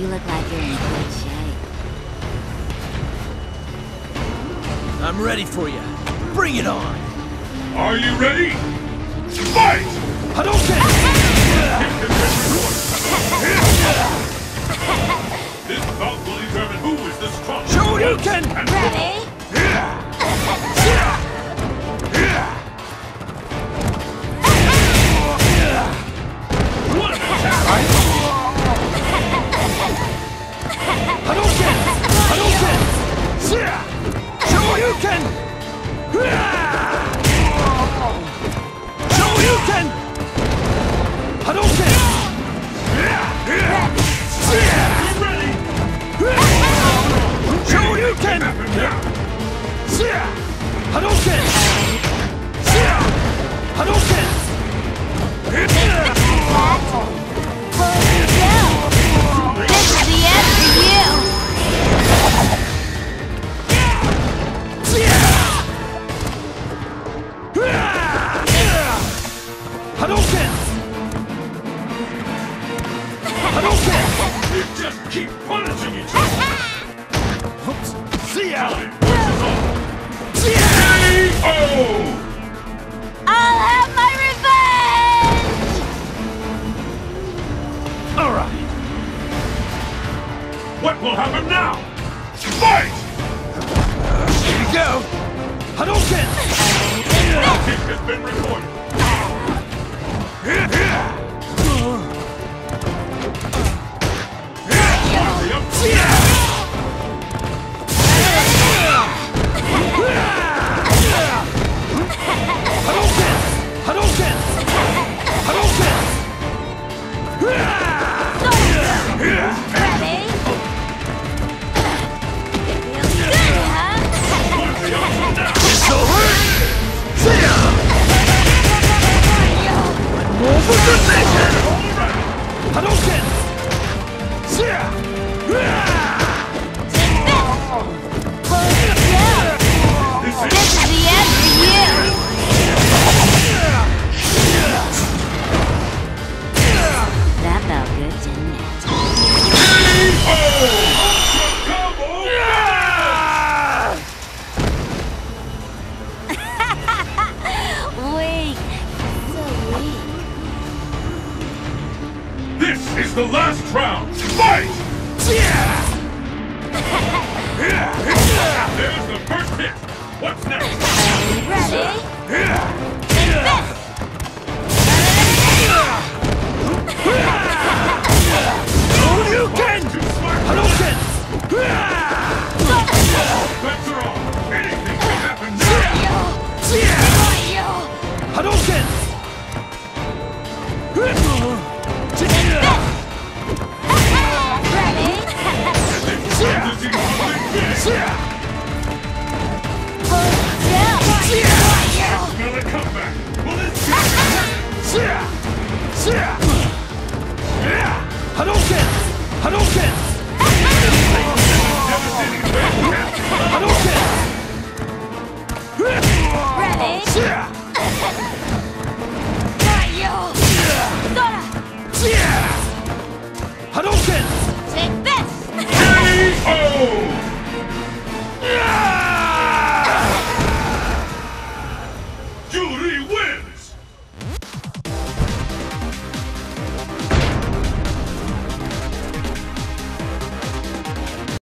You look like you're in good shape. I'm ready for you. Bring it on! Are you ready? Fight! Hadouken! This bout will determine who is the strongest. Shoryuken! Ready? What an attack! Hadouken! Hadouken! Shoryuken! Shoryuken! Hadouken! Ready? Shoryuken! Hadouken! Hadouken! This is the end for you! Hadouken! Hadouken! You just keep punishing each other. See ya! Time pushes on. K.O. I'll have my revenge! All right. What will happen now? Fight! Here we go. Hadouken! Kick has been recorded. Hadouken! Hadouken! Hadouken! Ready? Feels good, huh? It's over! See ya! More for precision! Hadouken! See ya! This is the end for you! That felt good, didn't it? Weak. So weak. This is the last round. Fight! There's the first hit. What's next? Ready? Hadouken! Hadouken! Bets are on. Anything can happen now. Hadouken! Smell a comeback. Will this be Hadouken! Hadouken! devastating back? Hadouken! Ready?